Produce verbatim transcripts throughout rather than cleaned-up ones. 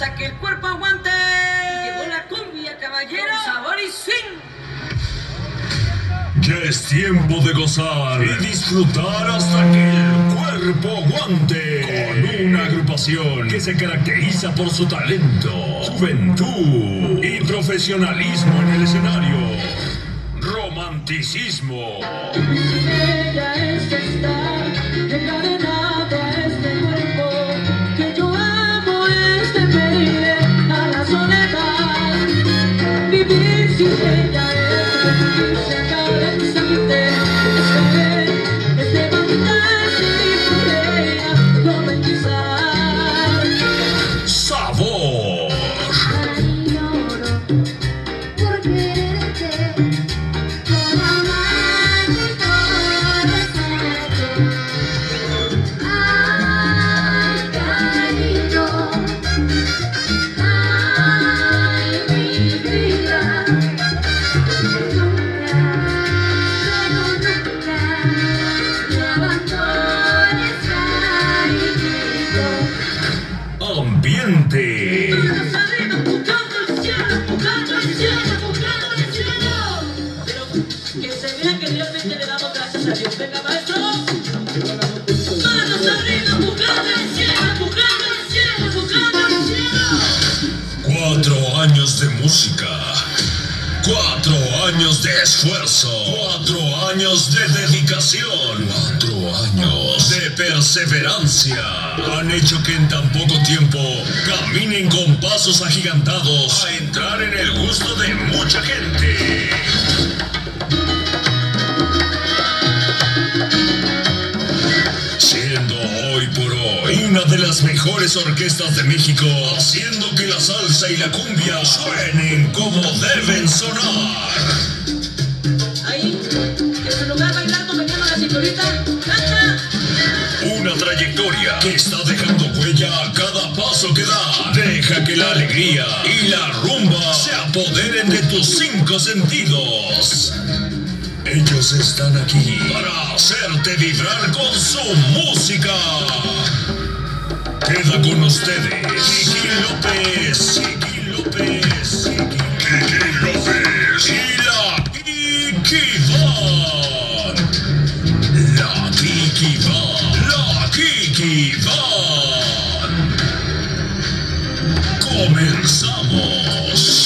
hasta que el cuerpo aguante. Llegó la cumbia, caballero, sabor y swing. Ya es tiempo de gozar y disfrutar hasta que el cuerpo aguante. Con una agrupación que se caracteriza por su talento, juventud y profesionalismo en el escenario. Romanticismo. Ella es que está encadenado a este cuerpo, que yo amo este pedirle a la soledad. Vivir sin ella es refugiarse a cada instante, es caer, es levantarse y por ella romantizar. Sabor. Ay, lloro por quererte. Ambiente. Manos arriba, buscando el cielo, buscando el cielo, buscando el cielo. Pero que se vea que realmente le damos gracias a Dios. Venga, maestro. Manos arriba, buscando el cielo, buscando el cielo, buscando el cielo. Cuatro años de música. Cuatro años de esfuerzo. Cuatro años de dedicación. Cuatro años de perseverancia. Han hecho que en tan poco tiempo caminen con pasos agigantados a entrar en el gusto de mucha gente. Siendo hoy por hoy una de las mejores orquestas de México, haciendo que la salsa y la cumbia suenen como deben sonar. Ahí, en su lugar bailando, meneando la cinturita, canta. Una trayectoria que está dejando huella a cada paso que da. Deja que la alegría y la rumba se apoderen de tus cinco sentidos. Ellos están aquí para hacerte vibrar con su música. Queda con ustedes Kiki López, Kiki López, Kiki López y la Kiki Van. La Kiki Van, la Kiki Van. Comenzamos.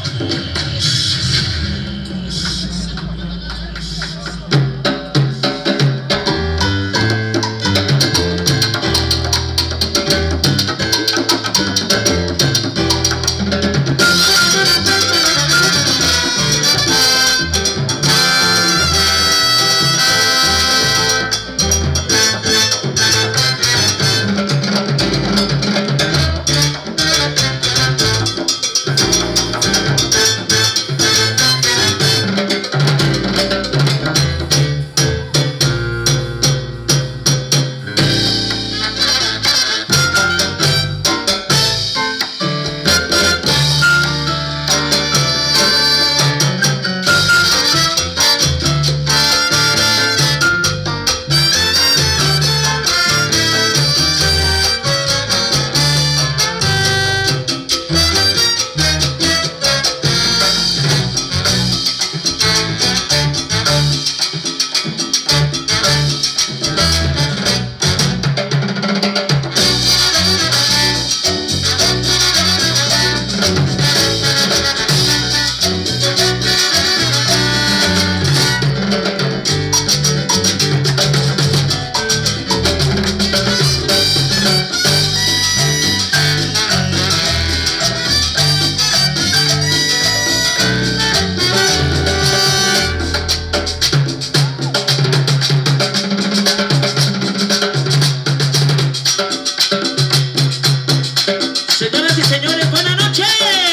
Señoras y señores, buenas noches.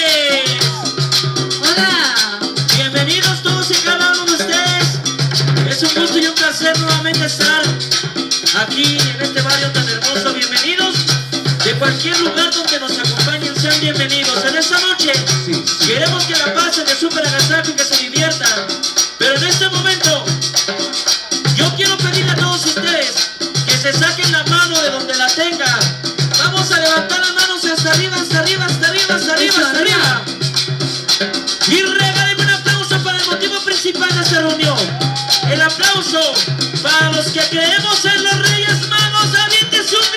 Hola. Bienvenidos todos y cada uno de ustedes. Es un gusto y un placer nuevamente estar aquí en este barrio tan hermoso. Bienvenidos de cualquier lugar donde nos acompañen, sean bienvenidos. En esta noche queremos que la pasen de súper agasajo y que se diviertan. Pero en este momento yo quiero pedirle a todos ustedes que se saquen la mano de donde la tengan. Vamos a levantar las manos hasta arriba, hasta arriba, hasta aplauso para los que creemos en los Reyes Magos. ¡Aviéntese un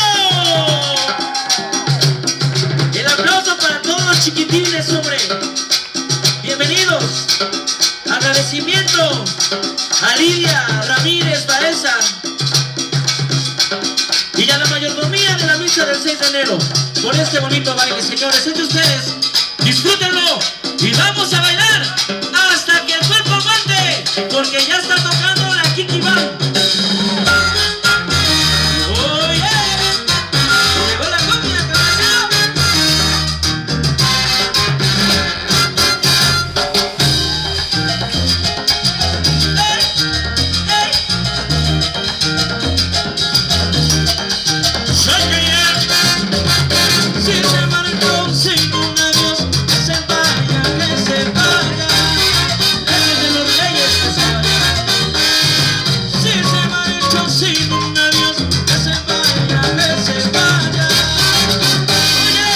grito! El aplauso para todos los chiquitines, hombre. Bienvenidos. Agradecimiento a Lidia Ramírez Baeza y a la mayordomía de la misa del seis de enero por este bonito baile, señores. Entre ustedes, disfrútenlo y vamos a bailar hasta que el cuerpo aguante, porque ya está tocando la Kiki Band. ¡Oh, yeah! ¡Llegó la copia, caballero! ¡Ey! ¡Ey! ¡Soy que ya! Si se marchó sin un adiós, que se vaya, que se vaya. Reyes de los Reyes, que se vaya. Si se marchó sin un adiós, que se vaya, que se vaya. Oye,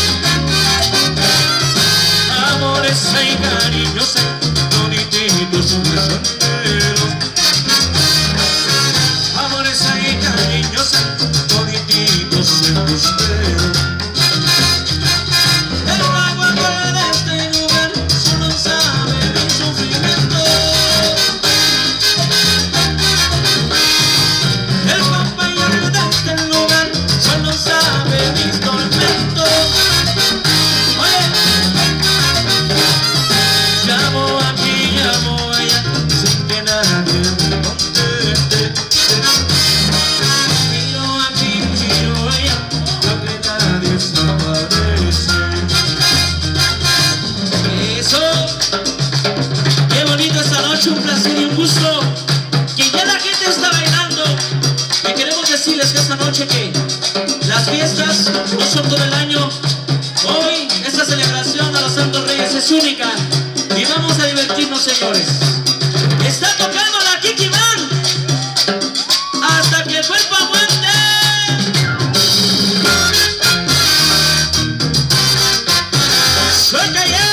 amores y cariños, todititos prisioneros. Amores y cariños, todititos embusteros. El agua de este lugar solo sabe mi sufrimiento. El compañero de este lugar solo sabe mis tormentos. Oye, llamo aquí, llamo allá, sin que nadie me conteste. Miro aquí, miro allá, lo que nadie desaparece. Eso, qué bonito esta noche, un placer y un gusto. Que ya la gente está bailando. Y queremos decirles que esta noche que las fiestas no son todo el año. Hoy esta celebración a los Santos Reyes es única. Y vamos a divertirnos, señores. Está tocando la Kiki Band hasta que el cuerpo aguante. ¡Suelta ya!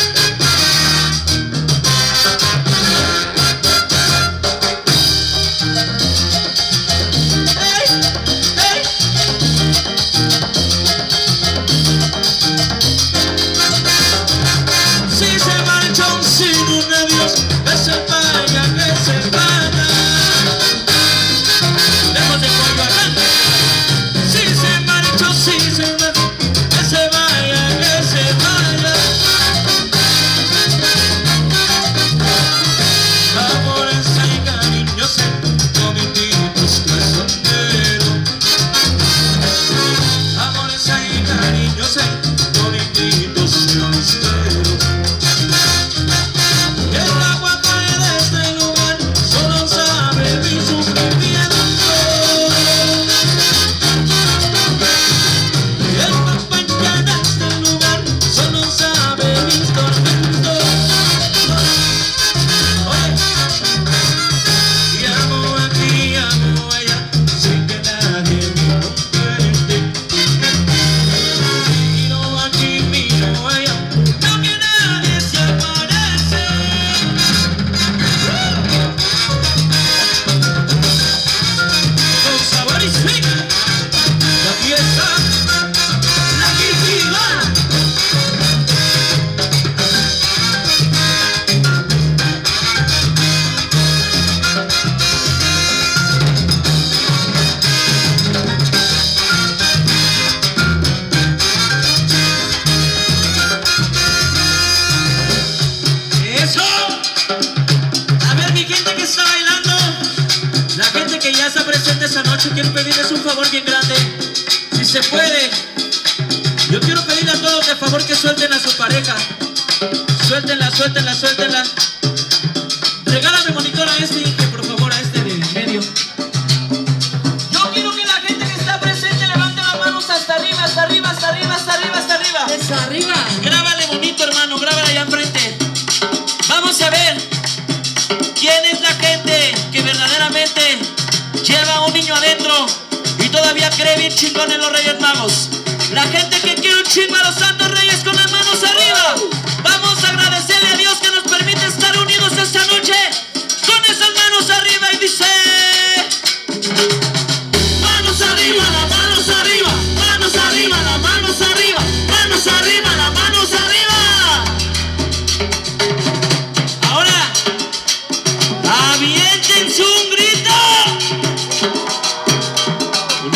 ¡Ey! ¡Ey! Si se marchó sin un adiós, que se vaya, que se vaya. Lejos de Coyoacán. Si se marchó sin un adiós, que se vaya, que se vaya. Amores y cariños, todititos prisioneros. Amores y cariños, todititos embusteros. El agua cae de este lugar, solo sabe mi sufrimiento. El compañero de este lugar solo sabe mis tormentos. Oye, llamo aquí, llamo allá, sin que nadie me conteste. Miro aquí, miro allá, no que nadie se aparece. Con sabor y swing, la fiesta, la Kiki Band. ¡Eso! A ver, mi gente que está bailando, la gente que ya está presente esta noche, quiero pedirles un favor bien grande. Si se puede, yo quiero pedirle a todos de favor que suelten a su pareja. Suéltenla, suéltenla, suéltenla. Regálame monitor a este, Inge, por favor, a este de medio. Yo quiero que la gente que está presente levante las manos hasta arriba, hasta arriba, hasta arriba, hasta arriba, hasta arriba. Hasta arriba. Grábale bonito, hermano, grábale allá enfrente. Vamos a ver quién es la gente que verdaderamente lleva a un niño adentro y todavía cree bien chingón en los Reyes Magos. La gente que quiere un chingo a los Santos Reyes con las manos arriba. Vamos a agradecerle a Dios que nos permite estar unidos esta noche con esas manos arriba.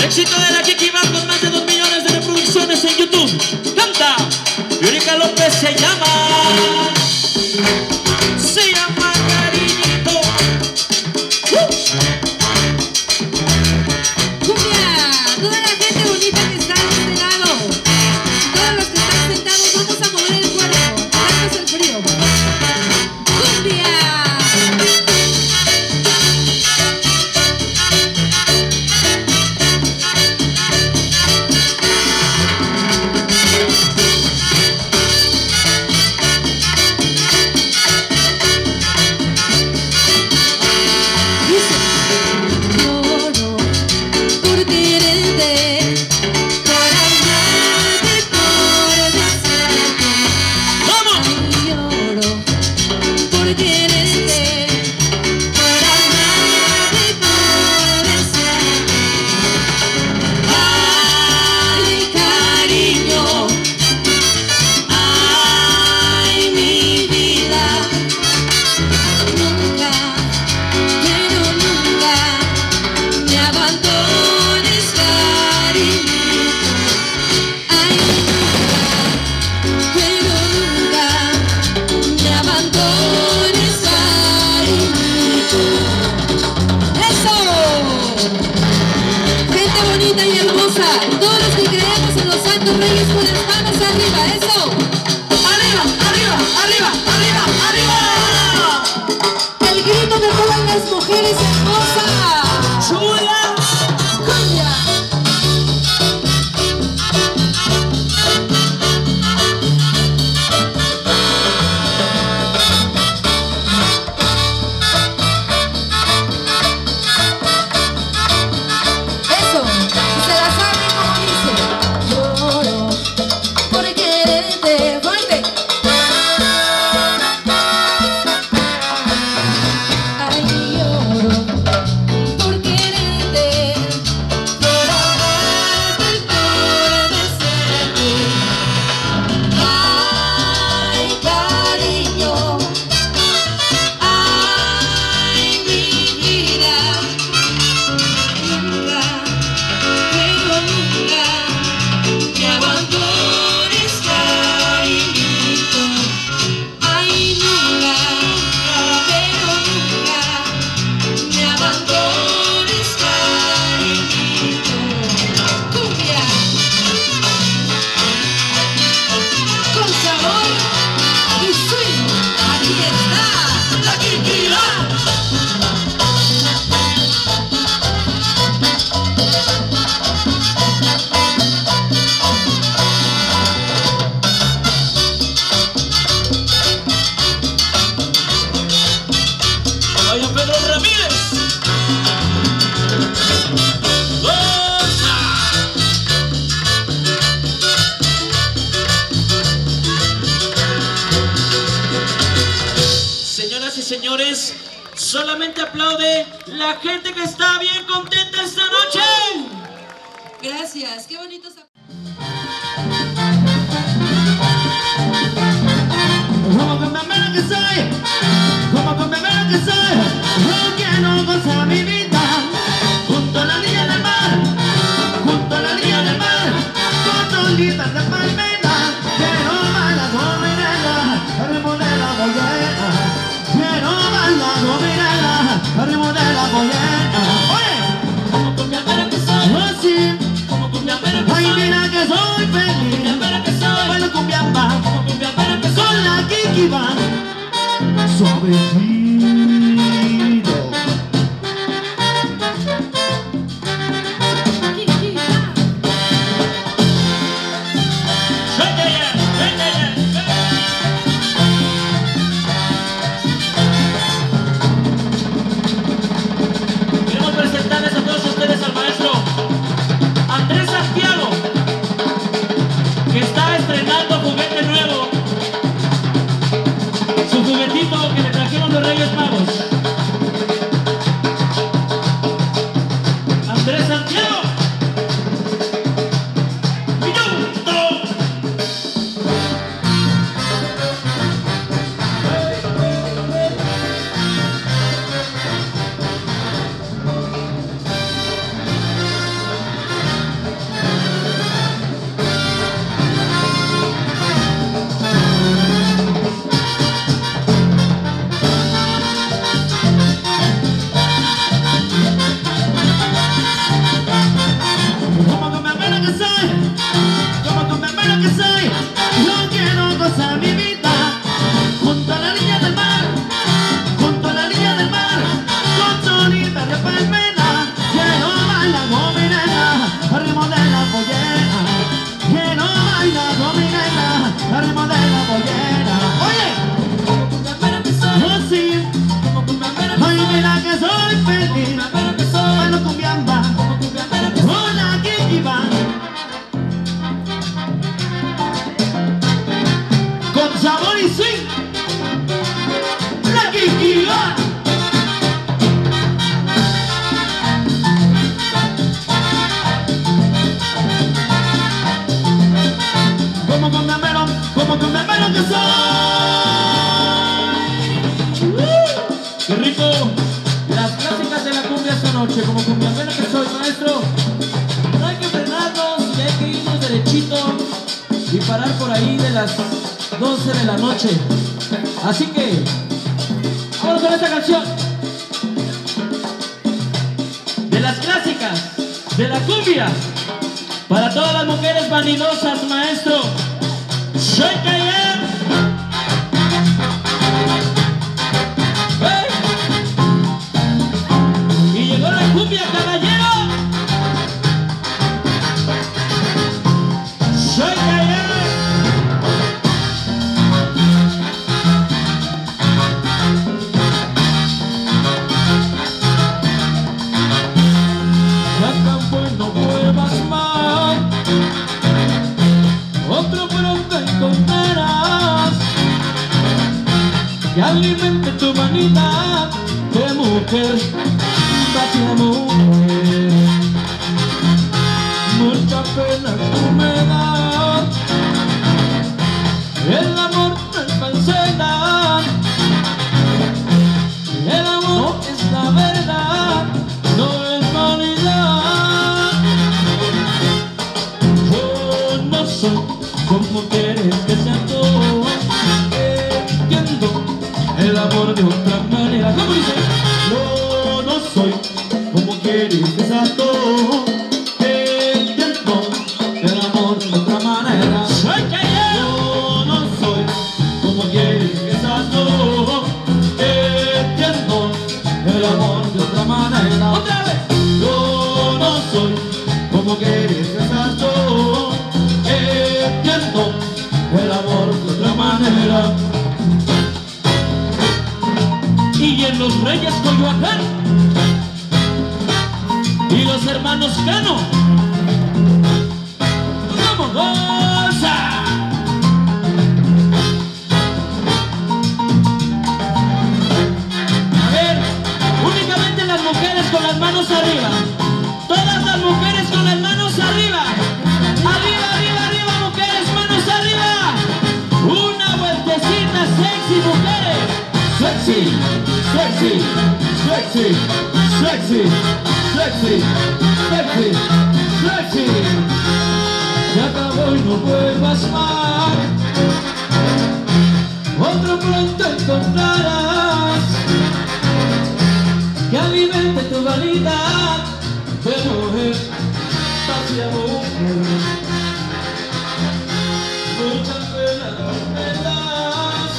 Éxito de la Kiki Bar con más de dos millones de reproducciones en YouTube. Canta. Yurika López se llama. Se llama Cariñito. Uh. Cumbia, toda la gente bonita que está de este lado. Todos los que están sentados, vamos a mover el cuerpo. Quitarnos el frío. Cumbia. Todos los que creemos en los santos reyes con las manos arriba, eso. Arriba, arriba, arriba, arriba, arriba. El grito que toman las mujeres hermosas. Chula. Cumbia. Señores, solamente aplaude la gente que está bien contenta esta noche. Gracias, qué bonitos. Como con la que soy, como con la que soy, yo quiero gozar mi vida junto a la orilla del mar, junto a la orilla del mar, con olitas de palmera, quiero bailar con Mirela, al ritmo de la bollera. Quiero bailar con Mirela, al ritmo de la bollera. Oye, como con mi amera que soy, oh sí, como con mi amera que ay soy, mira que soy feliz, mi amera que soy, bailo con mi amba, como con mi amera que soy, con la Kiki Bar, suave. noche, como cumbiambero que soy, maestro. No hay que frenarnos y hay que irnos derechito y parar por ahí de las doce de la noche. Así que, vamos con esta canción. De las clásicas, de la cumbia. Para todas las mujeres vanidosas, maestro. Soy Cayenne. ¡Hey! Y llegó la cumbia, caballero. Soy Cayenne. Ya tan bueno vuelvas más. Otro pronto encontrarás que alimente tu vanidad de mujer, vacía mujer. Mucha pena tú me das, el amor no es falsedad, el amor es la verdad, no es vanidad. Yo no soy como quieres que sea todo, entiendo el amor de otra manera. ¿Cómo dice? Yo no soy como quieres que sea todo, entiendo el amor de otra manera. Soy yo no soy como quieres que sea todo, entiendo el amor de otra manera. Otra vez. Yo no soy como quieres que sea todo, entiendo el amor de otra manera. Y en los Reyes Coyoacán y los hermanos Cano, ¡vamos, goza! A ver, únicamente las mujeres con las manos arriba. Todas las mujeres con las manos arriba. Arriba, arriba, arriba, mujeres, manos arriba. Una vueltecita sexy, mujeres. Sexy, sexy, sexy, sexy, sexy, sexy, sexy. Se acabó y no vuelvas más. Otro pronto encontrarás que alimente tu vanidad de mujer, hacia mujer. Mucha pena me das,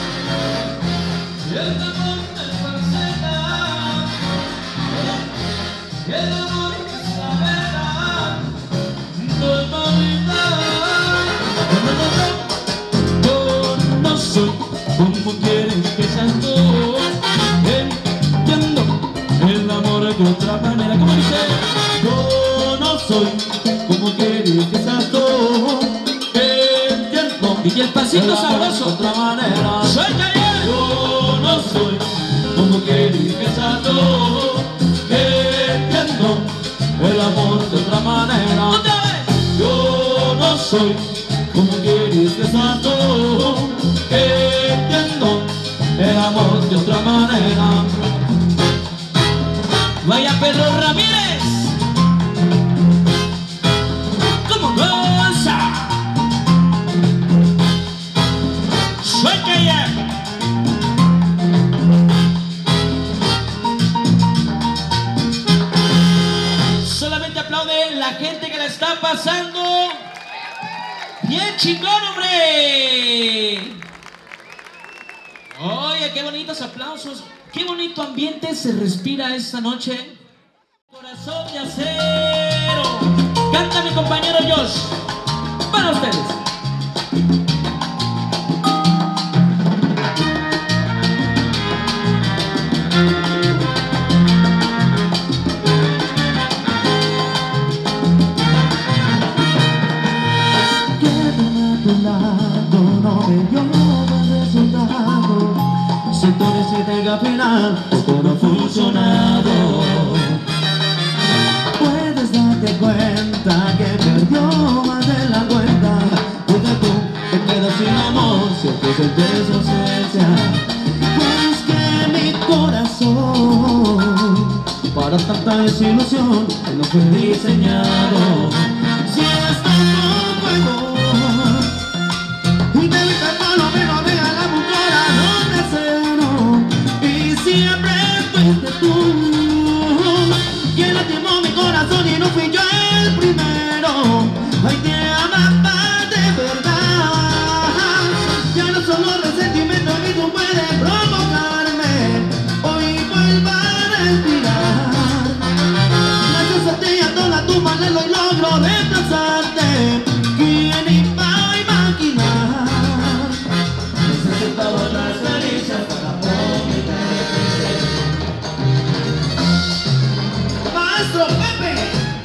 y el amor no es falsedad, y el amor es la verdad, no es vanidad. Yo no soy como quieres que seas tú, entiendo el amor de otra manera. ¿Cómo dice? Yo no soy como quieres que seas tú, entiendo. Y el pasito sabroso de otra manera. Soy Cayenne. Yo no soy como quieres que seas tú, entiendo el amor de otra manera. Otra vez. Yo no soy como quieres que seas tú, entiendo el amor de otra manera. Vaya Pedro Ramírez, ¿cómo goza? Soy Cayenne. Solamente aplaude la gente que la está pasando bien chingón, hombre. Oye, qué bonitos aplausos. Qué bonito ambiente se respira esta noche. Corazón de acero. Canta mi compañero Josh. Para ustedes. Quédame a tu lado, no me dio buen resultado. Si tú decides que al final esto no ha funcionado, puedes darte cuenta que perdió más de la cuenta, porque tú te quedas sin amor, siempre sientes su ausencia. Pues que mi corazón para tanta desilusión que no fue diseñado. Si esto no puedo y te viste por lo menos regalame un corazón de cero. Y siempre fuiste tú quien lastimó mi corazón y no fui yo el primero. Ay, te amaba de verdad. Ya no solo resentimiento ni tú puedes provocarme. Hoy vuelvo a respirar. Gracias a ti y a toda tu maldad hoy logro reemplazarte. ¿Quién iba a imaginar? Necesitaba otras caricias para vomitarte. Maestro Pepe.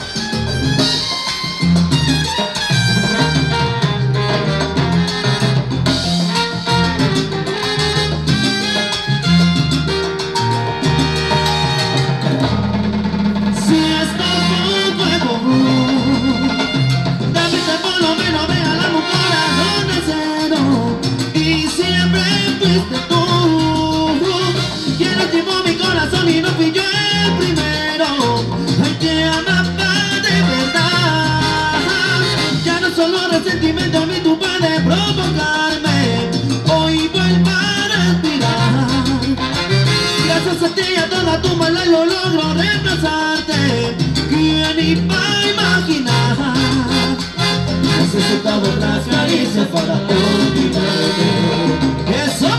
Y no fui yo el primero. Ay, te amaba de verdad. Ya no solo resentimiento ni tú puedes provocarme. Hoy vuelvo a respirar. Gracias a ti y a toda tu maldad lo logro reemplazarte. ¿Quién iba a imaginar? Necesitaba otras caricias para olvidarte. Eso.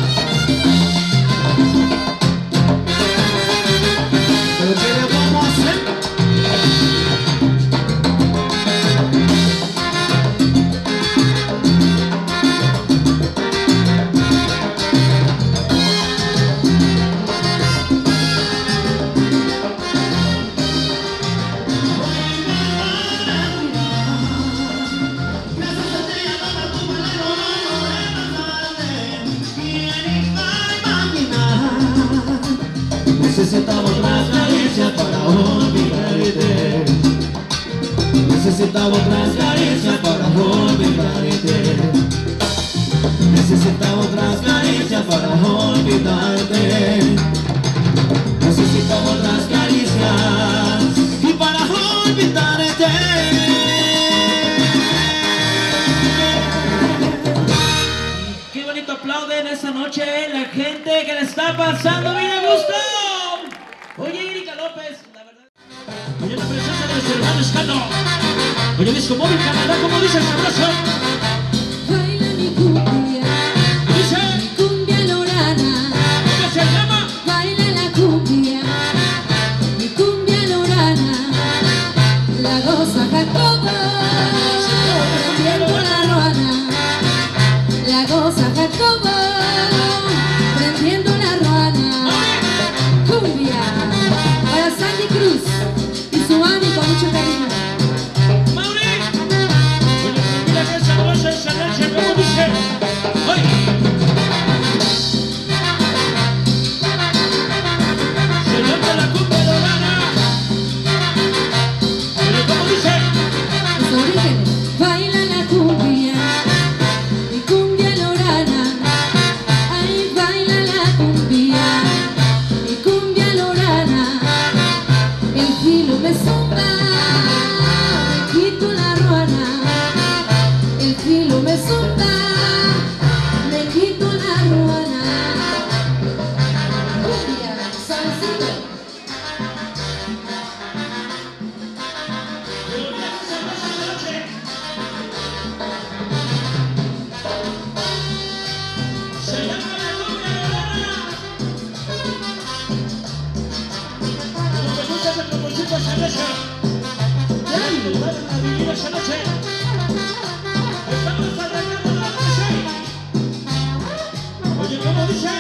Necesitaba otras caricias para olvidarte. Necesitaba otras caricias para olvidarte. Necesitaba otras caricias para olvidarte. Necesitaba otras caricias y para olvidarte. Qué bonito aplauden esta noche la gente que le está pasando bien a gusto. Oye, Erika López, la verdad. Oye, la presencia de nuestro hermano Escano. Oye, Disco Móvil Canadá, ¿cómo dice el sabroso? Baila mi cumbia, Dice, mi cumbia lorana. ¿cómo se llama? Baila la cumbia, mi cumbia lorana. La goza Jacobo, prendiendo la ruana. La goza Jacobo, prendiendo la ruana. Cumbia para Sandy Cruz y su mami con mucho cariño. Mauri. Oye, mira que sabrosa esa noche, ¿cómo dice? ¡Ay! Se nota la cumbia lorana. Pero ¿cómo dice? Los orígenes. Baila la cumbia, mi cumbia lorana. Ay, baila la cumbia, mi cumbia lorana. El filo me zumba, me quito la ruana. El filo me zumba, me quito la ruana. Cumbia, salsita. Se llama la cumbia lorana. Como me gusta ese tramponcito esa noche. ¡Ay, nos van a vivir esa noche! Estamos arrancando la noche. Oye, ¿cómo dice?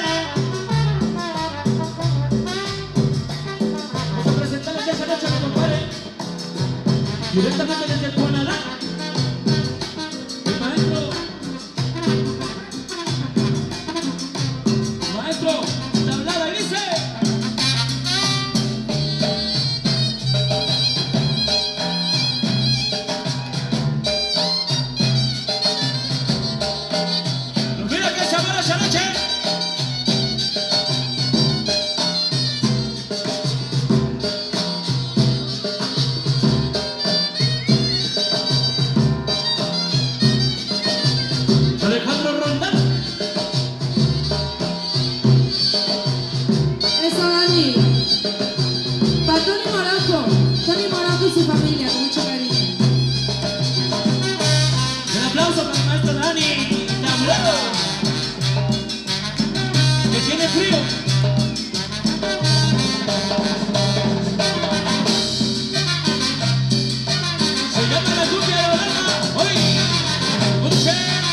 Vamos a presentarles esa noche a mi compadre. Directamente desde Canadá. El maestro. Maestro, tablada y dice. Mira que sabor esa noche. bonita, bravo. Que tiene frío. Se llama la cumbia lorana. Hoy, escuchen.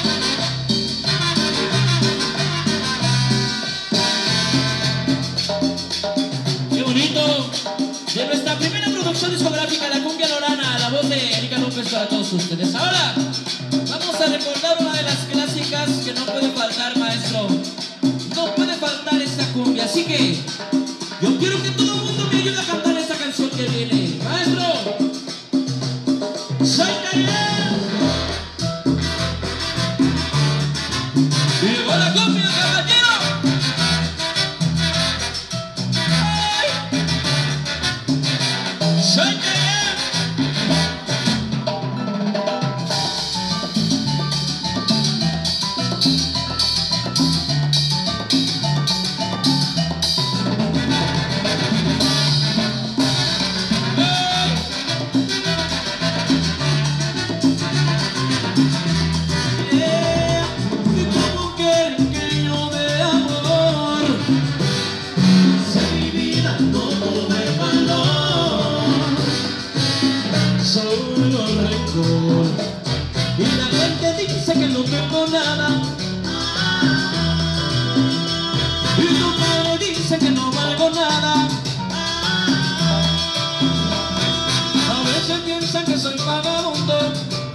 Qué bonito. De nuestra primera producción discográfica, la cumbia lorana, la voz de Erika López para todos ustedes. Ahora vamos a recordar una de las clásicas que no puede faltar, maestro. No puede faltar esta cumbia, así que yo quiero que todo el mundo me ayude a cantar esta canción que viene. Maestro, soy Cayer. Llegó la cumbia, caballero. Soy Cayer. Y la gente dice que no tengo nada, y tu padre dice que no valgo nada. A veces piensan que soy vagabundo.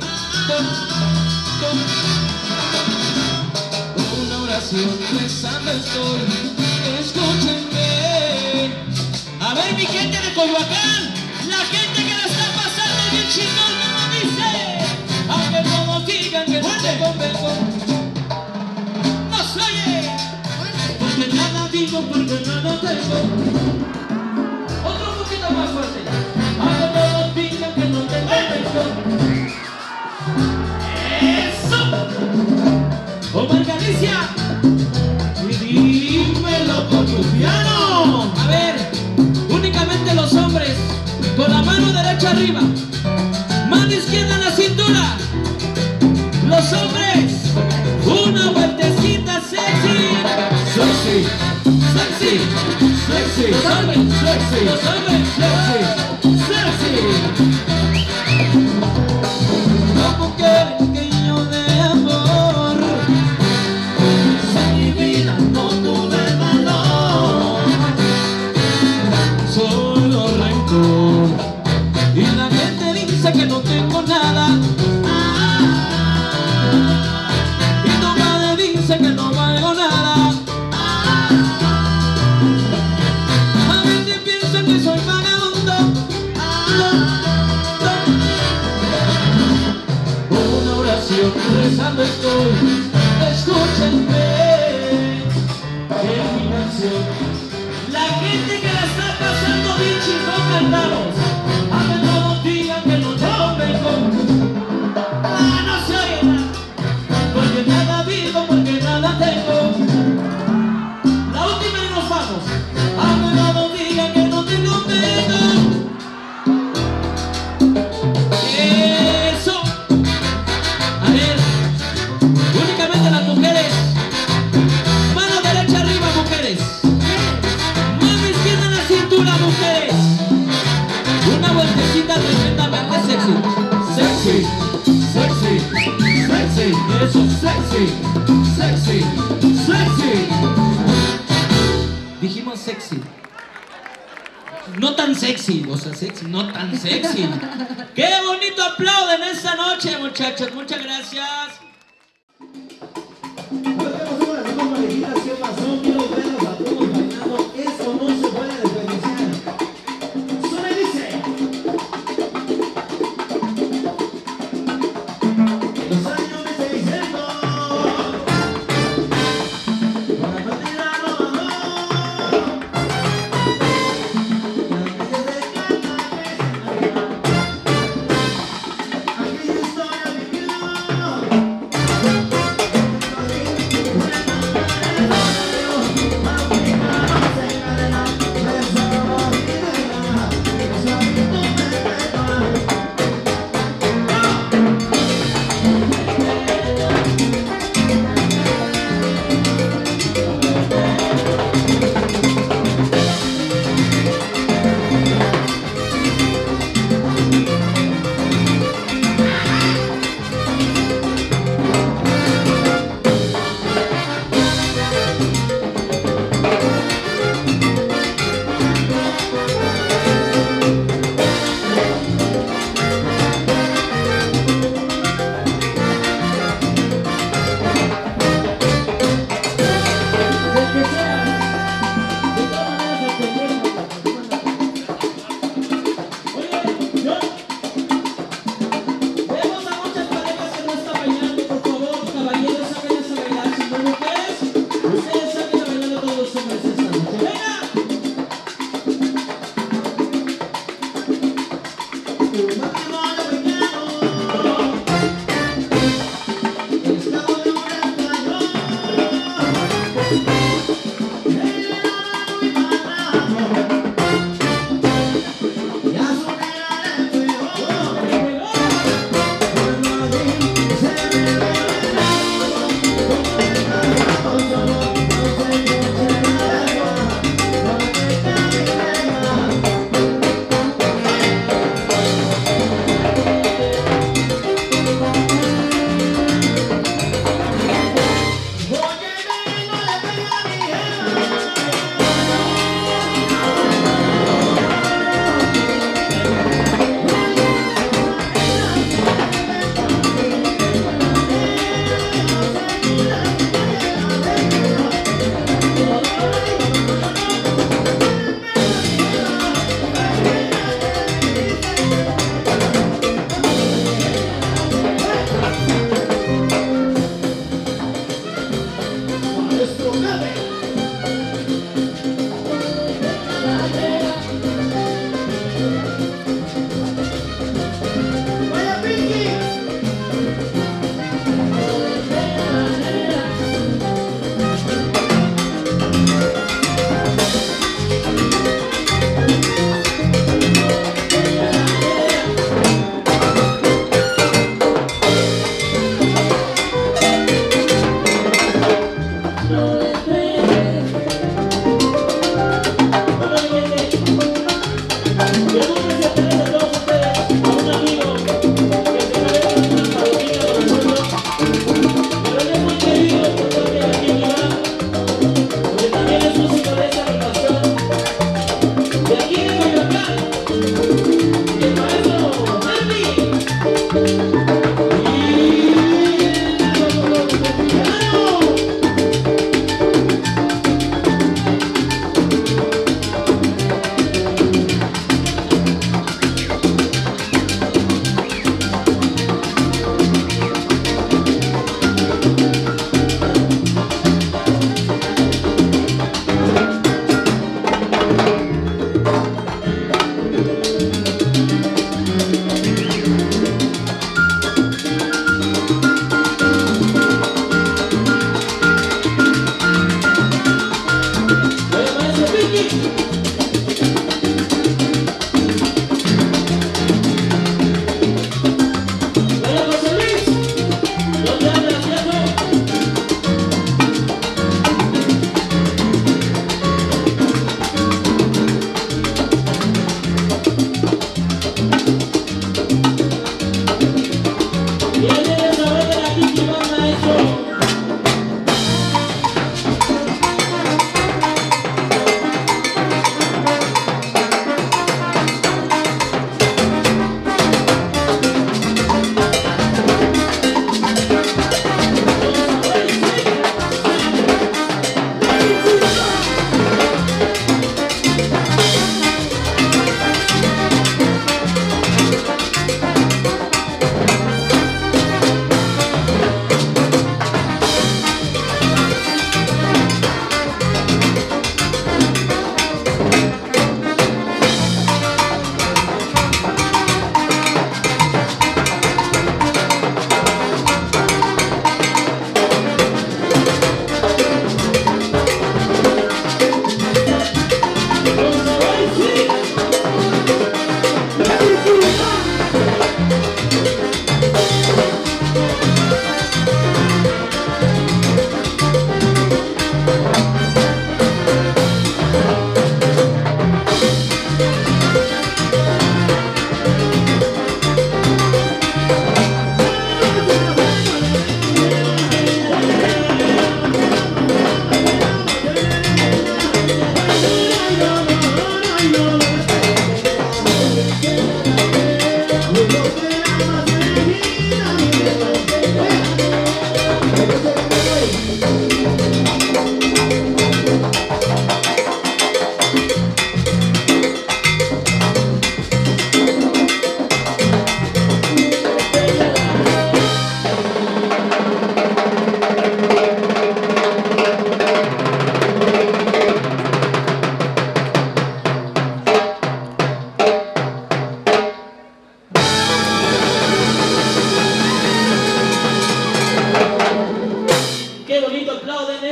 Una oración rezando estoy, escúchenme. A ver, mi gente de Coyoacán, la gente que la está pasando bien chingón, como dice. Aunque todos digan que no te convenzo, no se oye, porque nada digo, porque nada tengo. Otro poquito más fuerte. Aunque todos digan que no te convenzo. ¡Eso! Omar Galicia, y dímelo con tu piano. A ver, únicamente los hombres, con la mano derecha arriba, mano izquierda en la cintura. Los hombres, una vueltecita sexy. Sexy, sexy, sexy. Los hombres, sexy. Los hombres, sexy, sexy. ¿Cómo quieres que yo dé amor? Si mi vida no tuve valor, solo rencor. Y la gente dice que no tengo nada, y tu madre dice que no valgo nada. A veces piensan que soy vagabundo. Una oración rezando estoy, escúchenme. En mi canción, la gente que la está pasando bien chingón cantamos. Aunque todos digan que no te convengo, ah, no se oye nada, porque nada digo, porque nada tengo. La última y nos vamos. Aunque todos digan que no te convengo. Eso. A ver, únicamente las mujeres, mano derecha arriba, mujeres. Mano izquierda en la cintura, mujeres. Una vueltecita tremendamente sexy. Sexy, sexy, sexy. Eso, sexy, sexy, sexy. Dijimos sexy. No tan sexy, o sea, sexy, no tan sexy. ¡Qué bonito aplauden esta noche, muchachos! Muchas gracias. Ahora tenemos una de las dos parejitas. ¿Qué pasó? Quiero verlos a todos bailando. Eso no se puede desperdiciar. Suena y dice. Los años me estoy diciendo para no tirarlo a dos. Aquella historia vivió.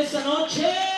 esta noche.